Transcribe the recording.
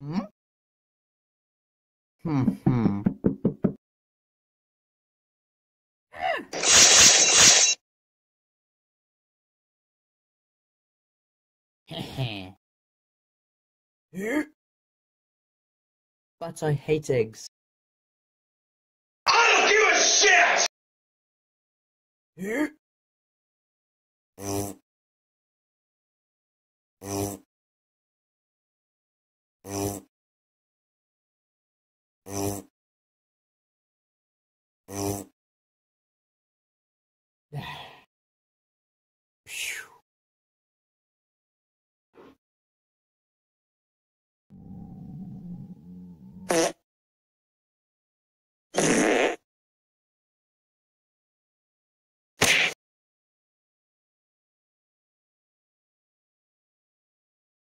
Hmm? Hmm. But I hate eggs. I don't give a shit!